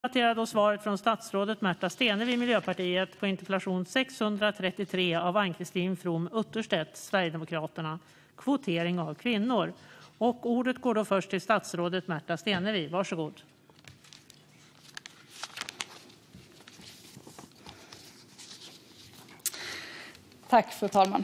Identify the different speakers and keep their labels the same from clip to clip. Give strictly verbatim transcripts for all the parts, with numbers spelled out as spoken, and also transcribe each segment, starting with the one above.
Speaker 1: Debatterar då svaret från statsrådet Märta Stenevi, Miljöpartiet, på interpellation sexhundratrettiotre av Ann-Kristin From Utterstedt, Sverigedemokraterna, kvotering av kvinnor. Och ordet går då först till statsrådet Märta Stenevi. Varsågod.
Speaker 2: Tack, fru talman.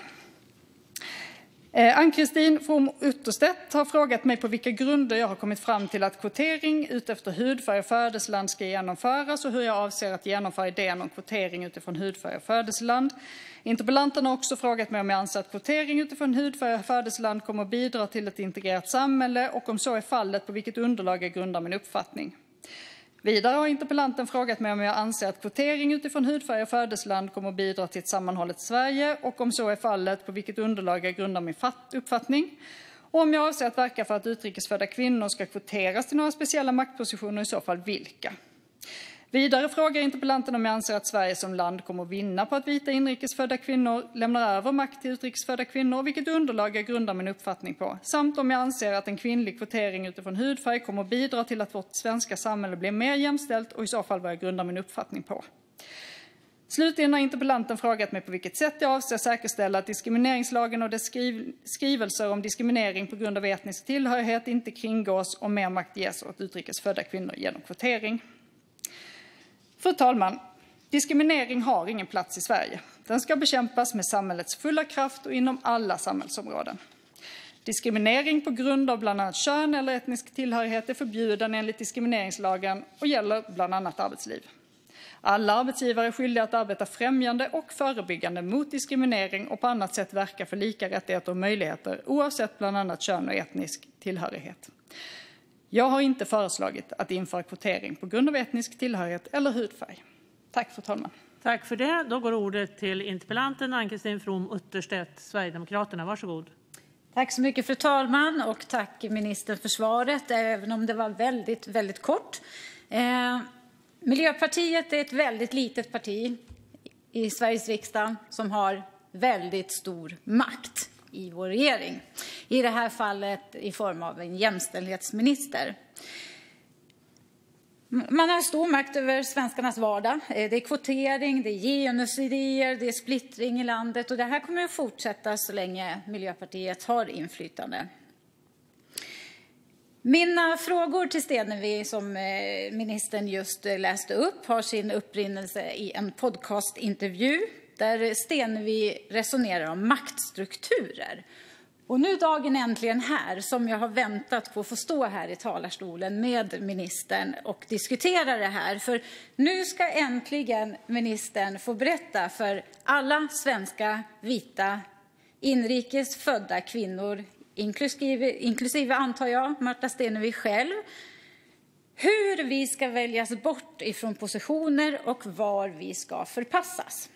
Speaker 2: Ann-Kristin From Utterstedt har frågat mig på vilka grunder jag har kommit fram till att kvotering utefter hudfärg och födelseland ska genomföras och hur jag avser att genomföra idén om kvotering utifrån hudfärg och födelseland. Interpellanten har också frågat mig om jag anser att kvotering utifrån hudfärg och födelseland kommer att bidra till ett integrerat samhälle och om så är fallet på vilket underlag jag grundar min uppfattning. Vidare har interpellanten frågat mig om jag anser att kvotering utifrån hudfärg och födelseland kommer att bidra till ett sammanhållet Sverige och om så är fallet på vilket underlag jag grundar min uppfattning och om jag avser att verka för att utrikesfödda kvinnor ska kvoteras till några speciella maktpositioner, i så fall vilka. Vidare frågar interpellanten om jag anser att Sverige som land kommer att vinna på att vita inrikesfödda kvinnor lämnar över makt till utrikesfödda kvinnor, vilket underlag jag grundar min uppfattning på, samt om jag anser att en kvinnlig kvotering utifrån hudfärg kommer att bidra till att vårt svenska samhälle blir mer jämställt och i så fall vad jag grundar min uppfattning på. Slutligen har interpellanten frågat mig på vilket sätt jag avser säkerställa att diskrimineringslagen och dess skriv skrivelser om diskriminering på grund av etnisk tillhörighet inte kringgås och mer makt ges åt utrikesfödda kvinnor genom kvotering. Fru talman, diskriminering har ingen plats i Sverige. Den ska bekämpas med samhällets fulla kraft och inom alla samhällsområden. Diskriminering på grund av bland annat kön eller etnisk tillhörighet är förbjuden enligt diskrimineringslagen och gäller bland annat arbetsliv. Alla arbetsgivare är skyldiga att arbeta främjande och förebyggande mot diskriminering och på annat sätt verka för lika rättigheter och möjligheter oavsett bland annat kön och etnisk tillhörighet. Jag har inte föreslagit att införa kvotering på grund av etnisk tillhörighet eller hudfärg. Tack, fru talman.
Speaker 1: Tack för det. Då går ordet till interpellanten Ann-Kristin From Utterstedt, Sverigedemokraterna. Varsågod.
Speaker 3: Tack så mycket, fru talman, och tack ministern för svaret, även om det var väldigt, väldigt kort. Eh, Miljöpartiet är ett väldigt litet parti i Sveriges riksdag som har väldigt stor makt i vår regering. I det här fallet i form av en jämställdhetsminister. Man har stor makt över svenskarnas vardag. Det är kvotering, det är genusidéer, det är splittring i landet. Och det här kommer att fortsätta så länge Miljöpartiet har inflytande. Mina frågor till Stenevi, som ministern just läste upp, har sin upprinnelse i en podcastintervju där Stenevi resonerar om maktstrukturer. Och nu dagen äntligen här, som jag har väntat på att få stå här i talarstolen med ministern och diskutera det här. För nu ska äntligen ministern få berätta för alla svenska vita inrikes födda kvinnor, inklusive, inklusive antar jag Märta Stenevi själv, hur vi ska väljas bort ifrån positioner och var vi ska förpassas.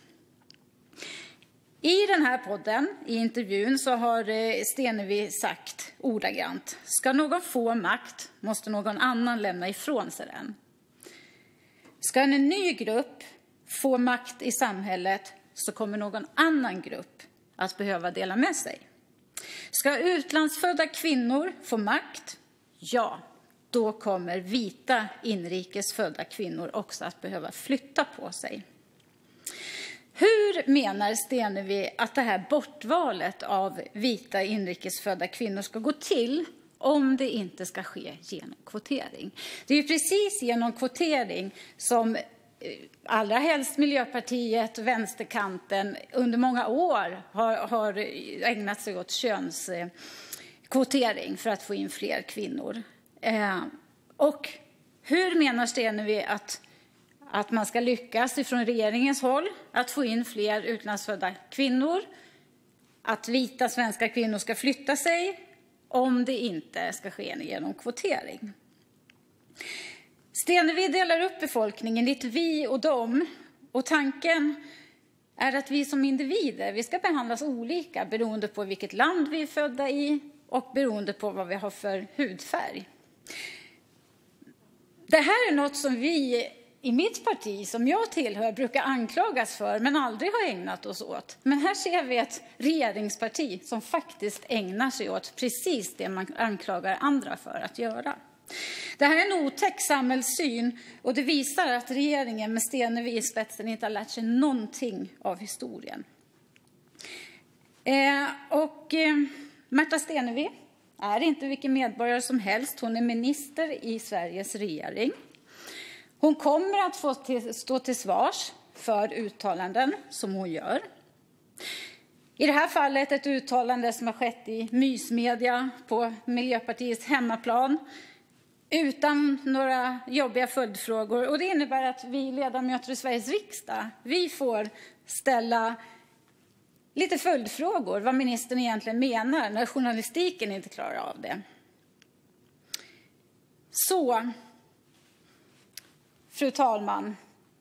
Speaker 3: I den här podden, i intervjun, så har Stenevi sagt ordagrant: ska någon få makt måste någon annan lämna ifrån sig den. Ska en ny grupp få makt i samhället så kommer någon annan grupp att behöva dela med sig. Ska utlandsfödda kvinnor få makt? Ja, då kommer vita inrikesfödda kvinnor också att behöva flytta på sig. Hur menar Stenevi att det här bortvalet av vita inrikesfödda kvinnor ska gå till om det inte ska ske genom kvotering? Det är ju precis genom kvotering som allra helst Miljöpartiet och vänsterkanten under många år har, har ägnat sig åt könskvotering för att få in fler kvinnor. Eh, och hur menar Stenevi att Att man ska lyckas ifrån regeringens håll att få in fler utlandsfödda kvinnor, att vita svenska kvinnor ska flytta sig om det inte ska ske genom kvotering? Stenevi delar upp befolkningen i ett vi och dem, och tanken är att vi som individer vi ska behandlas olika beroende på vilket land vi är födda i och beroende på vad vi har för hudfärg. Det här är något som vi i mitt parti, som jag tillhör, brukar anklagas för men aldrig har ägnat oss åt. Men här ser vi ett regeringsparti som faktiskt ägnar sig åt precis det man anklagar andra för att göra. Det här är en otäck samhällssyn och det visar att regeringen med Stenevi i spetsen inte har lärt sig någonting av historien. Eh, och eh, Märta Stenevi är inte vilken medborgare som helst. Hon är minister i Sveriges regering. Hon kommer att få till, stå till svars för uttalanden som hon gör. I det här fallet ett uttalande som har skett i mysmedia på Miljöpartiets hemmaplan utan några jobbiga följdfrågor. Och det innebär att vi ledamöter i Sveriges riksdag, vi får ställa lite följdfrågor vad ministern egentligen menar när journalistiken inte klarar av det. Så, fru talman,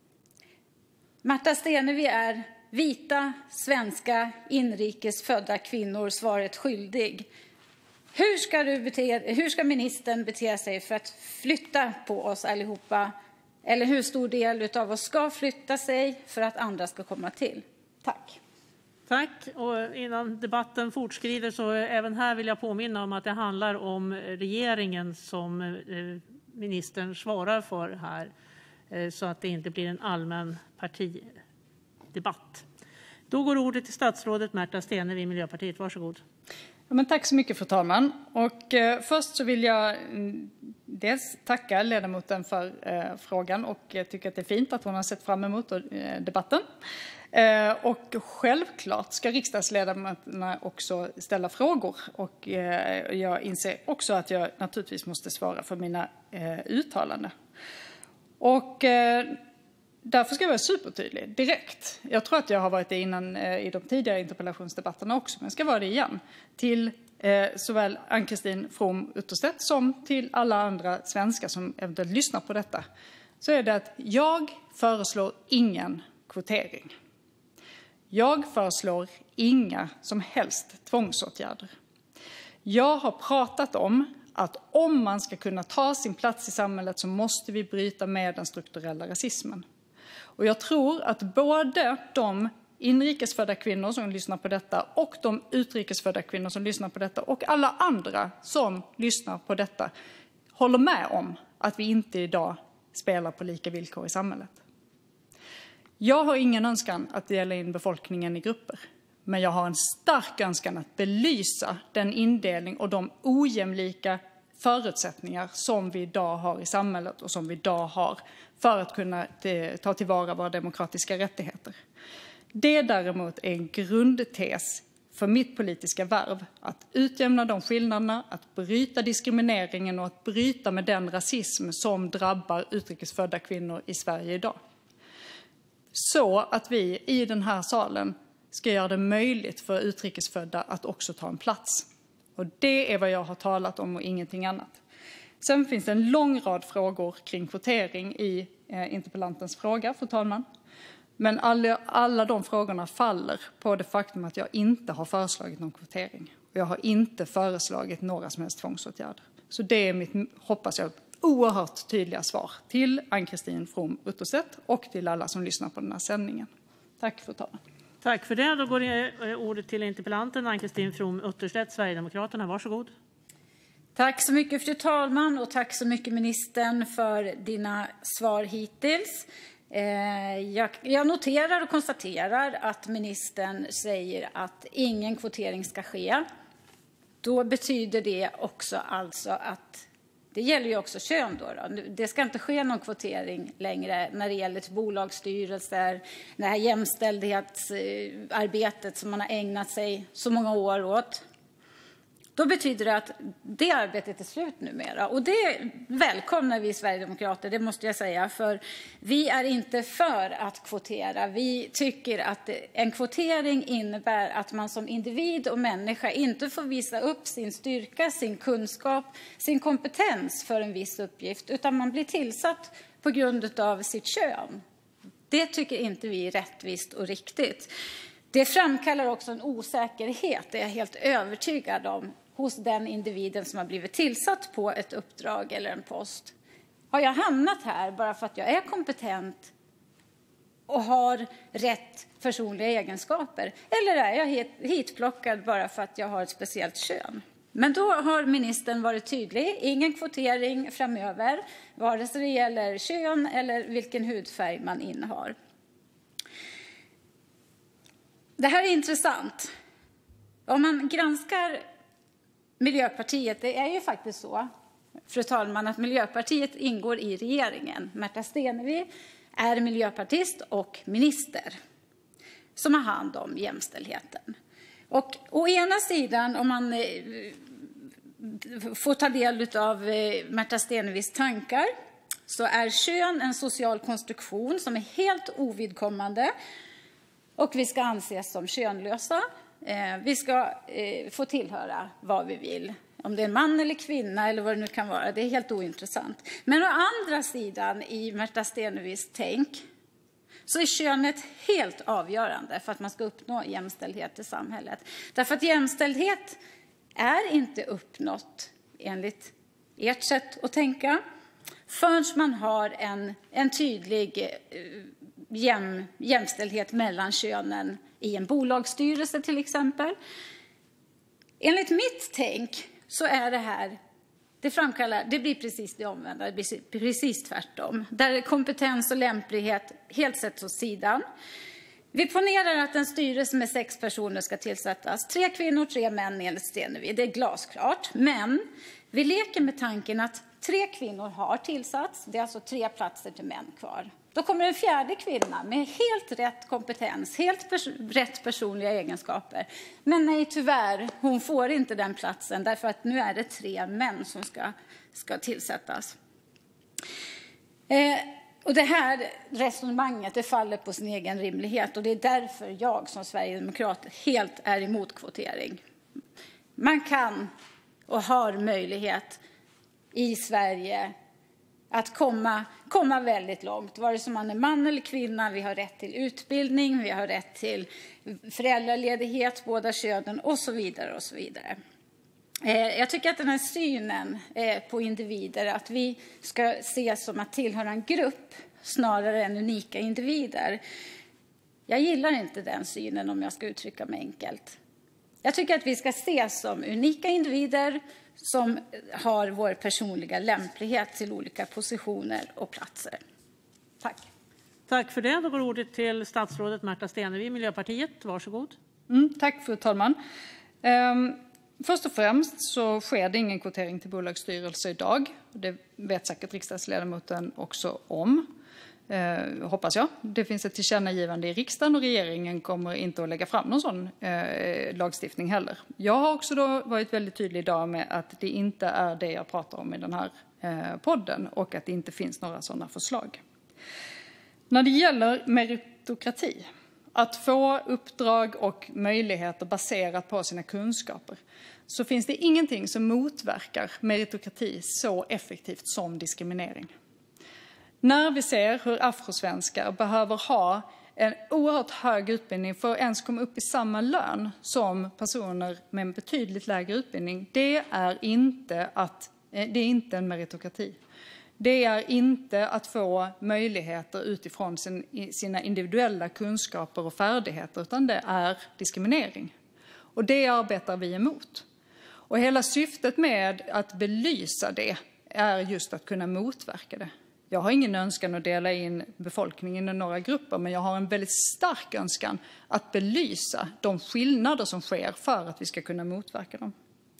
Speaker 3: Märta Stenevi är vita, svenska, inrikesfödda kvinnor svaret skyldig. Hur ska, du bete, hur ska ministern bete sig för att flytta på oss allihopa? Eller hur stor del av oss ska flytta sig för att andra ska komma till? Tack.
Speaker 1: Tack. Och innan debatten fortskrider så även här vill jag påminna om att det handlar om regeringen som ministern svarar för här. Så att det inte blir en allmän partidebatt. Då går ordet till statsrådet Märta Stenevi, Miljöpartiet. Varsågod.
Speaker 2: Ja, men tack så mycket, fru talman. Och, eh, först så vill jag mm, dels tacka ledamoten för eh, frågan och jag tycker att det är fint att hon har sett fram emot eh, debatten. Eh, och självklart ska riksdagsledamöterna också ställa frågor och eh, jag inser också att jag naturligtvis måste svara för mina eh, uttalanden. Och eh, därför ska jag vara supertydlig direkt. Jag tror att jag har varit det innan eh, i de tidigare interpellationsdebatterna också, men jag ska vara det igen. Till eh, såväl Ann-Kristin From Utterstedt som till alla andra svenskar som eventuellt lyssnar på detta. Så är det att jag föreslår ingen kvotering. Jag föreslår inga som helst tvångsåtgärder. Jag har pratat om att om man ska kunna ta sin plats i samhället så måste vi bryta med den strukturella rasismen. Och jag tror att både de inrikesfödda kvinnor som lyssnar på detta och de utrikesfödda kvinnor som lyssnar på detta och alla andra som lyssnar på detta håller med om att vi inte idag spelar på lika villkor i samhället. Jag har ingen önskan att dela in befolkningen i grupper. Men jag har en stark önskan att belysa den indelning och de ojämlika förutsättningar som vi idag har i samhället och som vi idag har för att kunna ta tillvara våra demokratiska rättigheter. Det däremot är en grundtes för mitt politiska värv att utjämna de skillnaderna, att bryta diskrimineringen och att bryta med den rasism som drabbar utrikesfödda kvinnor i Sverige idag. Så att vi i den här salen ska göra det möjligt för utrikesfödda att också ta en plats. Och det är vad jag har talat om och ingenting annat. Sen finns det en lång rad frågor kring kvotering i eh, interpellantens fråga, fru talman. Men alla, alla de frågorna faller på det faktum att jag inte har föreslagit någon kvotering. Och jag har inte föreslagit några som helst tvångsåtgärder. Så det är mitt, hoppas jag, oerhört tydliga svar till Ann-Kristin From Utterstedt och till alla som lyssnar på den här sändningen. Tack, fru talman.
Speaker 1: Tack för det. Då går det ordet till interpellanten Ann-Kristin From Utterstedt, Sverigedemokraterna. Varsågod.
Speaker 3: Tack så mycket, fru talman, och tack så mycket ministern för dina svar hittills. Jag, jag noterar och konstaterar att ministern säger att ingen kvotering ska ske. Då betyder det också alltså att det gäller ju också kön då, då. Det ska inte ske någon kvotering längre när det gäller till bolagsstyrelser, det här jämställdhetsarbetet som man har ägnat sig så många år åt. Då betyder det att det arbetet är slut numera. Och det välkomnar vi Sverigedemokrater, det måste jag säga. För vi är inte för att kvotera. Vi tycker att en kvotering innebär att man som individ och människa inte får visa upp sin styrka, sin kunskap, sin kompetens för en viss uppgift. Utan man blir tillsatt på grund av sitt kön. Det tycker inte vi är rättvist och riktigt. Det framkallar också en osäkerhet, det är jag helt övertygad om, hos den individen som har blivit tillsatt på ett uppdrag eller en post. Har jag hamnat här bara för att jag är kompetent och har rätt personliga egenskaper? Eller är jag hitplockad bara för att jag har ett speciellt kön? Men då har ministern varit tydlig, ingen kvotering framöver, vare sig det gäller kön eller vilken hudfärg man innehar. Det här är intressant. Om man granskar Miljöpartiet, det är ju faktiskt så, fru talman, att Miljöpartiet ingår i regeringen. Märta Stenevi är miljöpartist och minister som har hand om jämställdheten. Och å ena sidan, om man eh, får ta del av eh, Märta Stenevis tankar, så är kön en social konstruktion som är helt ovidkommande och vi ska anses som könlösa. Eh, vi ska eh, få tillhöra vad vi vill. Om det är man eller kvinna eller vad det nu kan vara, det är helt ointressant. Men å andra sidan i Märta Stenevis tänk så är könet helt avgörande för att man ska uppnå jämställdhet i samhället. Därför att jämställdhet är inte uppnått enligt ert sätt att tänka förrän man har en, en tydlig jäm, jämställdhet mellan könen i en bolagsstyrelse till exempel. Enligt mitt tänk så är det här, det framkallar, det blir precis det omvända, det blir precis tvärtom. Där kompetens och lämplighet helt sätts åt sidan. Vi ponerar att en styrelse med sex personer ska tillsättas. Tre kvinnor, tre män enligt Stenevi. Det är glasklart. Men vi leker med tanken att tre kvinnor har tillsatts. Det är alltså tre platser till män kvar. Då kommer en fjärde kvinna med helt rätt kompetens, helt pers- rätt personliga egenskaper. Men nej, tyvärr, hon får inte den platsen därför att nu är det tre män som ska, ska tillsättas. Eh, och det här resonemanget, det faller på sin egen rimlighet och det är därför jag som sverigedemokrat helt är emot kvotering. Man kan och har möjlighet i Sverige att komma, komma väldigt långt, vare sig man är man eller kvinna. Vi har rätt till utbildning, vi har rätt till föräldraledighet, båda könen och så vidare och så vidare. Eh, jag tycker att den här synen eh, på individer, att vi ska ses som att tillhöra en grupp snarare än unika individer. Jag gillar inte den synen om jag ska uttrycka mig enkelt. Jag tycker att vi ska ses som unika individer som har vår personliga lämplighet till olika positioner och platser. Tack.
Speaker 1: Tack för det. Då går ordet till statsrådet Märta Stenevi, Miljöpartiet. Varsågod.
Speaker 2: Mm, tack fru talman. Um, först och främst så sker det ingen kvotering till bolagsstyrelser idag. Det vet säkert riksdagsledamoten också om. Eh, hoppas jag. Det finns ett tillkännagivande i riksdagen och regeringen kommer inte att lägga fram någon sån eh, lagstiftning heller. Jag har också då varit väldigt tydlig idag med att det inte är det jag pratar om i den här eh, podden och att det inte finns några sådana förslag. När det gäller meritokrati, att få uppdrag och möjligheter baserat på sina kunskaper, så finns det ingenting som motverkar meritokrati så effektivt som diskriminering. När vi ser hur afrosvenskar behöver ha en oerhört hög utbildning för att ens komma upp i samma lön som personer med en betydligt lägre utbildning, det är inte, att, det är inte en meritokrati. Det är inte att få möjligheter utifrån sin, sina individuella kunskaper och färdigheter, utan det är diskriminering. Och det arbetar vi emot. Och hela syftet med att belysa det är just att kunna motverka det. Jag har ingen önskan att dela in befolkningen i några grupper, men jag har en väldigt stark önskan att belysa de skillnader som sker för att vi ska kunna motverka dem.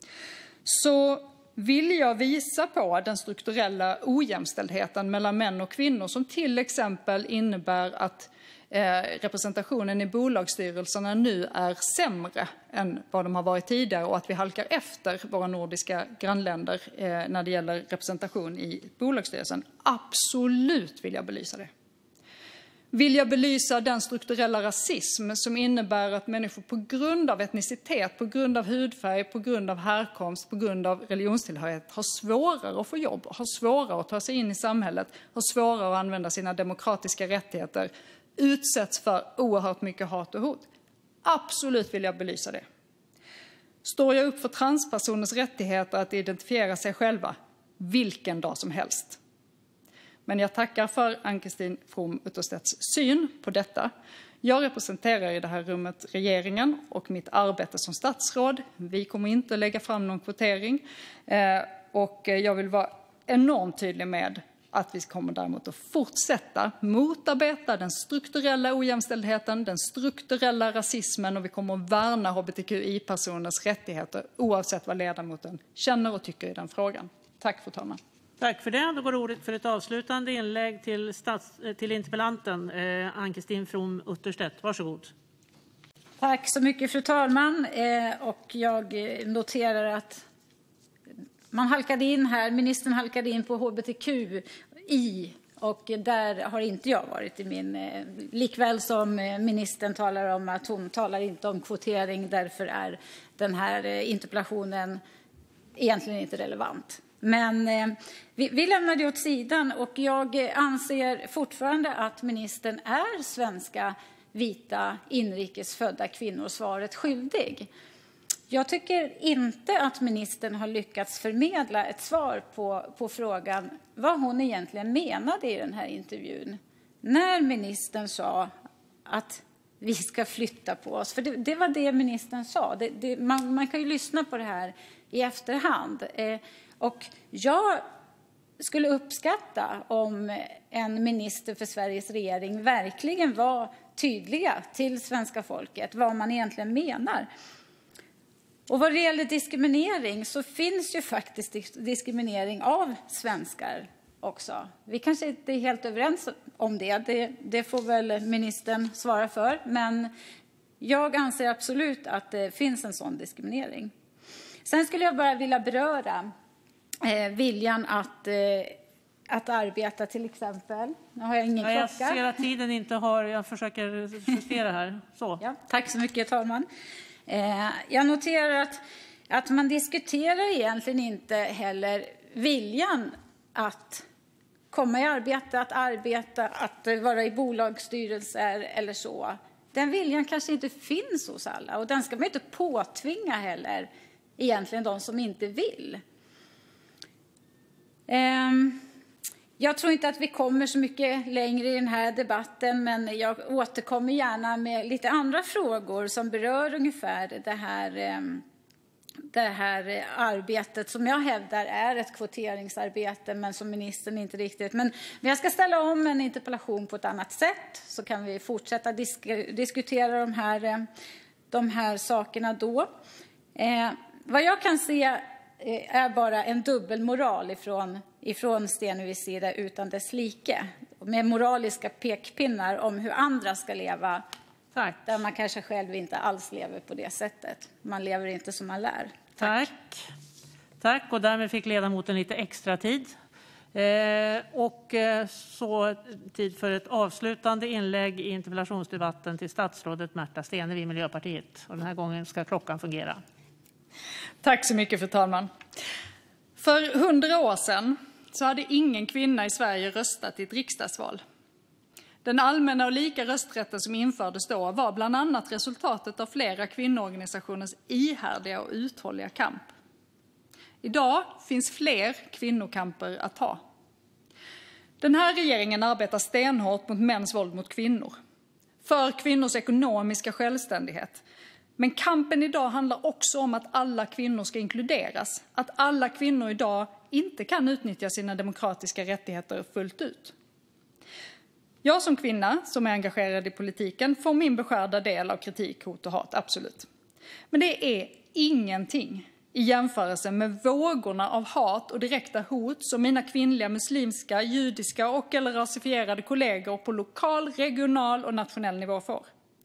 Speaker 2: Så vill jag visa på den strukturella ojämställdheten mellan män och kvinnor som till exempel innebär att eh, representationen i bolagsstyrelserna nu är sämre än vad de har varit tidigare och att vi halkar efter våra nordiska grannländer eh, när det gäller representation i bolagsstyrelsen. Absolut vill jag belysa det. Vill jag belysa den strukturella rasism som innebär att människor på grund av etnicitet, på grund av hudfärg, på grund av härkomst, på grund av religionstillhörighet har svårare att få jobb, har svårare att ta sig in i samhället, har svårare att använda sina demokratiska rättigheter, utsätts för oerhört mycket hat och hot. Absolut vill jag belysa det. Står jag upp för transpersoners rättigheter att identifiera sig själva vilken dag som helst? Men jag tackar för Ann-Christine From Utterstedts syn på detta. Jag representerar i det här rummet regeringen och mitt arbete som statsråd. Vi kommer inte att lägga fram någon kvotering. Eh, och jag vill vara enormt tydlig med att vi kommer däremot att fortsätta motarbeta den strukturella ojämställdheten, den strukturella rasismen, och vi kommer att värna hbtqi-personers rättigheter oavsett vad ledamoten känner och tycker i den frågan. Tack, fru talman.
Speaker 1: Tack för det. Då går ordet för ett avslutande inlägg till, stats, till interpellanten eh, Ann-Christine From Utterstedt. Varsågod.
Speaker 3: Tack så mycket, fru talman. Eh, och jag noterar att man halkade in här, ministern halkade in på hbtqi, och där har inte jag varit i min... Eh, likväl som ministern talar om att hon talar inte om kvotering, därför är den här eh, interpellationen egentligen inte relevant. Men eh, vi, vi lämnar det åt sidan, och jag anser fortfarande att ministern är svenska, vita, inrikesfödda kvinnor svaret skyldig. Jag tycker inte att ministern har lyckats förmedla ett svar på, på frågan vad hon egentligen menade i den här intervjun. När ministern sa att vi ska flytta på oss, för det, det var det ministern sa. Det, det, man, man kan ju lyssna på det här i efterhand. Eh, och jag skulle uppskatta om en minister för Sveriges regering verkligen var tydliga till svenska folket vad man egentligen menar. Och vad det gäller diskriminering så finns ju faktiskt diskriminering av svenskar också. Vi kanske inte är helt överens om det. Det, det får väl ministern svara för. Men jag anser absolut att det finns en sån diskriminering. Sen skulle jag bara vilja beröra eh, viljan att, eh, att arbeta till exempel. Nu har jag ingen klocka.
Speaker 1: Jag ser att tiden inte har... Jag försöker justera här. Så.
Speaker 3: Ja, tack så mycket, talman. Eh, jag noterar att, att man diskuterar egentligen inte heller viljan att komma i arbete, att arbeta, att vara i bolagsstyrelser eller så. Den viljan kanske inte finns hos alla, och den ska man inte påtvinga heller egentligen de som inte vill. Eh, jag tror inte att vi kommer så mycket längre i den här debatten, men jag återkommer gärna med lite andra frågor som berör ungefär det här, det här arbetet som jag hävdar är ett kvoteringsarbete, men som ministern inte riktigt. Men jag ska ställa om en interpellation på ett annat sätt, så kan vi fortsätta disk- diskutera de här, de här sakerna då. Eh, vad jag kan se är bara en dubbelmoral ifrån ifrån Stenevis sida utan dess like, med moraliska pekpinnar om hur andra ska leva. Tack. Där man kanske själv inte alls lever på det sättet. Man lever inte som man lär.
Speaker 1: Tack. Tack. Tack. Och därmed fick ledamoten lite extra tid. Eh, och eh, så tid för ett avslutande inlägg i interpellationsdebatten till statsrådet Märta Stenevi, Miljöpartiet. Och den här gången ska klockan fungera.
Speaker 2: Tack så mycket, fru talman. För hundra år sedan så hade ingen kvinna i Sverige röstat i ett riksdagsval. Den allmänna och lika rösträtten som infördes då var bland annat resultatet av flera kvinnoorganisationers ihärdiga och uthålliga kamp. Idag finns fler kvinnokamper att ta. Den här regeringen arbetar stenhårt mot mäns våld mot kvinnor, för kvinnors ekonomiska självständighet. Men kampen idag handlar också om att alla kvinnor ska inkluderas. Att alla kvinnor idag inte kan utnyttja sina demokratiska rättigheter fullt ut. Jag som kvinna som är engagerad i politiken får min beskärda del av kritik, hot och hat, absolut. Men det är ingenting i jämförelse med vågorna av hat och direkta hot som mina kvinnliga muslimska, judiska och eller rasifierade kollegor på lokal, regional och nationell nivå får.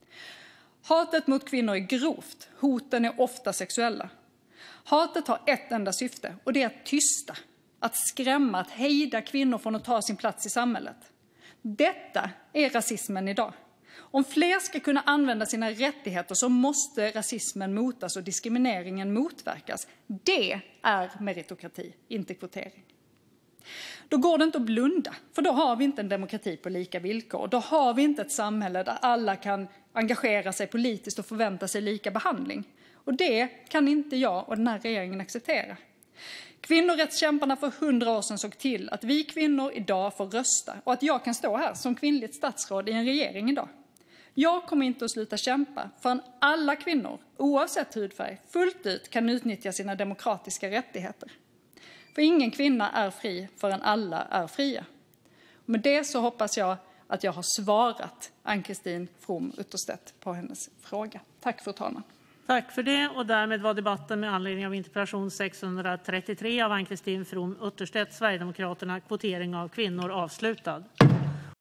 Speaker 2: Hatet mot kvinnor är grovt. Hoten är ofta sexuella. Hatet har ett enda syfte, och det är att tysta, att skrämma, att hejda kvinnor från att ta sin plats i samhället. Detta är rasismen idag. Om fler ska kunna använda sina rättigheter så måste rasismen motas och diskrimineringen motverkas. Det är meritokrati, inte kvotering. Då går det inte att blunda, för då har vi inte en demokrati på lika villkor. Då har vi inte ett samhälle där alla kan engagera sig politiskt och förvänta sig lika behandling. Och det kan inte jag och den här regeringen acceptera. Kvinnorättskämparna för hundra år sedan såg till att vi kvinnor idag får rösta och att jag kan stå här som kvinnligt statsråd i en regering idag. Jag kommer inte att sluta kämpa förrän alla kvinnor, oavsett hudfärg, fullt ut kan utnyttja sina demokratiska rättigheter. För ingen kvinna är fri förrän alla är fria. Med det så hoppas jag att jag har svarat Ann-Christine From Utterstedt på hennes fråga. Tack fru talman.
Speaker 1: Tack för det, och därmed var debatten med anledning av interpellation sexhundratrettiotre av Ann-Christine From Utterstedt, Sverigedemokraterna, kvotering av kvinnor, avslutad.